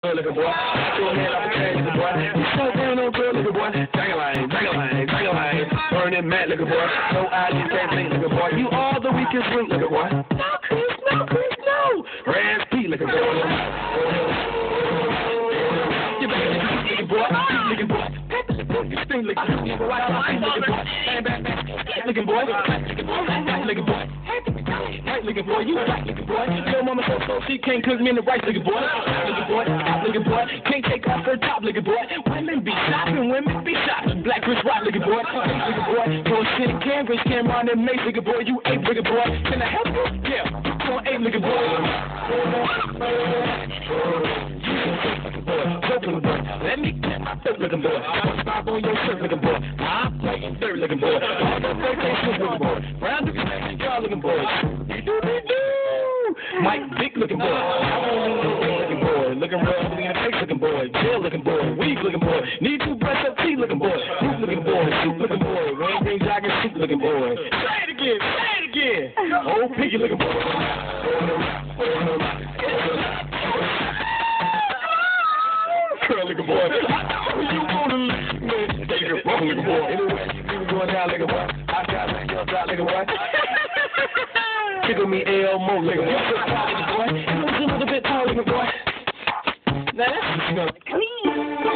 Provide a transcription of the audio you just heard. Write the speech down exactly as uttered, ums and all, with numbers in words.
looking boy. Throw a head off the trash, looking boy. You so down on good looking boy. Drag-a-line, drag-a-line, drag-a-line. Burning mad looking boy. No eyes, you can't blink looking boy. You all the weakest link looking boy. No, Chris, no, Chris, no. Raz P looking boy. You better looking boy. Looking boy. Sting looking boy. White line looking boy. Bang, bang, bang. Looking boy. Looking boy. Looking boy. Right looking boy, you right looking boy. Your mama so so she can't cook me in the right looking boy. Looking boy, looking boy, can't take off her top looking boy. Women be shopping, women be shopping. Black Chris Rock looking boy, looking boy. Go sit Cambridge, Cameron and Mace looking boy. You ain't looking boy. Can I help you? Yeah, you on eight looking boy. Looking boy, let me get my third looking boy. Stop on your shirt looking boy. I'm playing third looking boy. Looking boy, round the y'all looking boy. Mike Dick looking boy. Looking boy. Looking real in the face looking boy. Jail looking boy. Weak looking boy. Need to brush up teeth looking boy. Soup looking boy. Soup looking boy. Rain green jogging soup looking boy. Say it again. Say it again. Old piggy looking boy. Curl looking boy. You wanna listen, man? Take your phone looking boy. Anyway, you going down looking boy. I got like your drop looking boy. Tickle me L Mo looking boy. You look a little bit tall looking boy. Now that's clean.